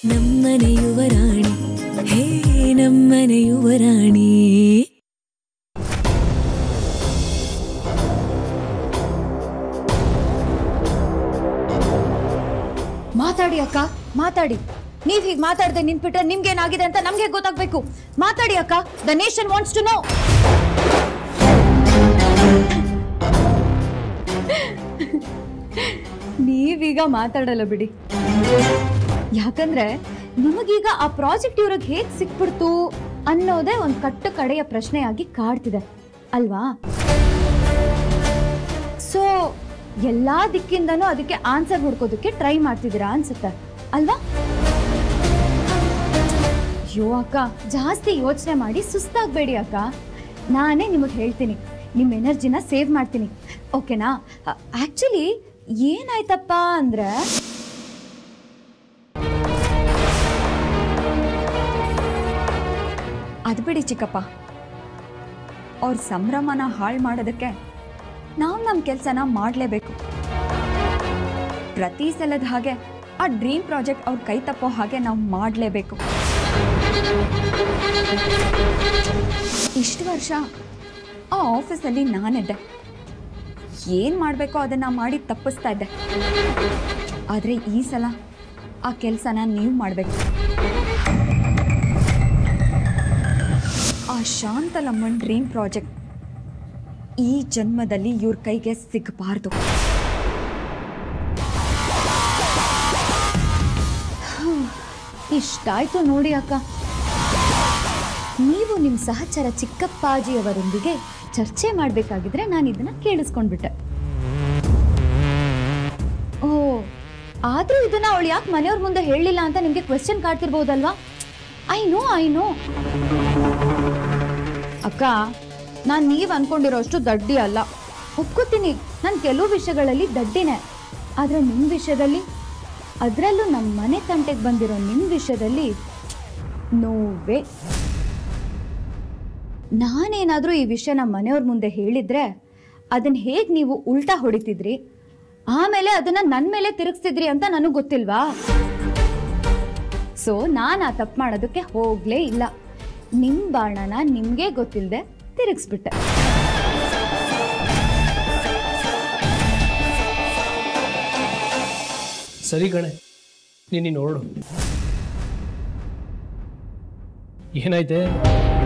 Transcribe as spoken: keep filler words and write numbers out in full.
ನಮ್ಮನೆ ಯುವರಾಣಿ ಹೇ ನಮ್ಮನೆ ಯುವರಾಣಿ. ಮಾತಾಡಿ ಅಕ್ಕ ಮಾತಾಡಿ. ನೀವ್ ಹೀಗೆ ಮಾತಾಡದೆ ನಿಂತ್ಬಿಟ್ರೆ ನಿಮ್ಗೇನಾಗಿದೆ ಅಂತ ನಮ್ಗೆ ಗೊತ್ತಾಗ್ಬೇಕು. ಮಾತಾಡಿ ಅಕ್ಕ. The nation wants to know. ನೀವೀಗ ಮಾತಾಡಲ್ಲ ಬಿಡಿ, ಯಾಕಂದ್ರೆ ನಮಗೀಗ ಆ ಪ್ರಾಜೆಕ್ಟ್ ಇವ್ರಿಗೆ ಹೇಗ್ ಸಿಕ್ಬಿಡ್ತು ಅನ್ನೋದೇ ಒಂದ್ ಕಟ್ಟು ಕಡೆಯ ಪ್ರಶ್ನೆಯಾಗಿ ಕಾಡ್ತಿದೆ ಅಲ್ವಾ? ಸೊ ಎಲ್ಲಾ ದಿಕ್ಕಿಂದನೂ ಅದಕ್ಕೆ ಆನ್ಸರ್ ಹುಡ್ಕೋದಕ್ಕೆ ಟ್ರೈ ಮಾಡ್ತಿದ್ದೀರಾ ಅನ್ಸುತ್ತೆ ಅಲ್ವಾ? ಅಯ್ಯೋ ಅಕ್ಕ, ಜಾಸ್ತಿ ಯೋಚನೆ ಮಾಡಿ ಸುಸ್ತಾಗಬೇಡಿ ಅಕ್ಕ. ನಾನೇ ನಿಮಗೆ ಹೇಳ್ತೀನಿ, ನಿಮ್ಮ ಎನರ್ಜಿನ ಸೇವ್ ಮಾಡ್ತೀನಿ, ಓಕೆನಾ? ಆಕ್ಚುಲಿ ಏನಾಯ್ತಪ್ಪ ಅಂದ್ರೆ, ಅದು ಬಿಡಿ ಚಿಕ್ಕಪ್ಪ, ಅವ್ರ ಸಂಭ್ರಮನ ಹಾಳು ಮಾಡೋದಕ್ಕೆ ನಾವು ನಮ್ಮ ಕೆಲಸನ ಮಾಡಲೇಬೇಕು. ಪ್ರತಿ ಸಲದ ಹಾಗೆ ಆ ಡ್ರೀಮ್ ಪ್ರಾಜೆಕ್ಟ್ ಅವ್ರ ಕೈ ತಪ್ಪೋ ಹಾಗೆ ನಾವು ಮಾಡಲೇಬೇಕು. ಇಷ್ಟು ವರ್ಷ ಆ ಆಫೀಸಲ್ಲಿ ನಾನಿದ್ದೆ, ಏನು ಮಾಡಬೇಕೋ ಅದನ್ನು ಮಾಡಿ ತಪ್ಪಿಸ್ತಾ ಇದ್ದೆ. ಆದರೆ ಈ ಸಲ ಆ ಕೆಲಸನ ನೀವು ಮಾಡಬೇಕು. ಆ ಶಾಂತಲಮ್ಮನ್ ಡ್ರೀಮ್ ಪ್ರಾಜೆಕ್ಟ್ ಈ ಜನ್ಮದಲ್ಲಿ ಇವ್ರ ಕೈಗೆ ಸಿಗಬಾರ್ದು. ಇಷ್ಟಾಯ್ತು ನೋಡಿ ಅಕ್ಕ. ನೀವು ನಿಮ್ಮ ಸಹಚರ ಚಿಕ್ಕಪ್ಪಾಜಿಯವರೊಂದಿಗೆ ಚರ್ಚೆ ಮಾಡಬೇಕಾಗಿದ್ರೆ ನಾನು ಇದನ್ನ ಕೇಳಿಸ್ಕೊಂಡ್ಬಿಟ್ಟೆ. ಓ, ಆದ್ರೂ ಇದನ್ನ ಅವಳು ಯಾಕೆ ಮನೆಯವ್ರ ಮುಂದೆ ಹೇಳಲಿಲ್ಲ ಅಂತ ನಿಮಗೆ ಕ್ವೆಶ್ಚನ್ ಕಾಡ್ತಿರ್ಬೋದಲ್ವಾ? ಐ ನೋ ಐ ನೋ ಅಕ್ಕ, ನಾನು ನೀವು ಅನ್ಕೊಂಡಿರೋಷ್ಟು ದಡ್ಡಿ ಅಲ್ಲ, ಒಪ್ಕೋತೀನಿ. ನಾನು ಕೆಲವು ವಿಷಯಗಳಲ್ಲಿ ದಡ್ಡಿನೇ, ಆದರೆ ನಿಮ್ಮ ವಿಷಯದಲ್ಲಿ, ಅದರಲ್ಲೂ ನಮ್ಮ ಮನೆ ತಂಟೆಗೆ ಬಂದಿರೋ ನಿಮ್ಮ ವಿಷಯದಲ್ಲಿ ನೋವೇ. ನಾನೇನಾದರೂ ಈ ವಿಷಯ ನಮ್ಮ ಮನೆಯವ್ರ ಮುಂದೆ ಹೇಳಿದ್ರೆ ಅದನ್ನು ಹೇಗೆ ನೀವು ಉಲ್ಟಾ ಹೊಡಿತಿದ್ರಿ, ಆಮೇಲೆ ಅದನ್ನು ನನ್ನ ಮೇಲೆ ತಿರುಗಿಸ್ತಿದ್ರಿ ಅಂತ ನನಗೆ ಗೊತ್ತಿಲ್ವಾ? ಸೊ ನಾನು ಆ ತಪ್ಪು ಮಾಡೋದಕ್ಕೆ ಹೋಗಲೇ ಇಲ್ಲ. ನಿಮ್ಮ ಬಾಣನ ನಿಮಗೆ ಗೊತ್ತಿಲ್ಲದೆ ತಿರುಗಿಸ್ಬಿಟ್ಟೆ. ಸರಿ ಕಣೆ, ನೀನು ನೋಡು ಏನಾಯ್ತೆ.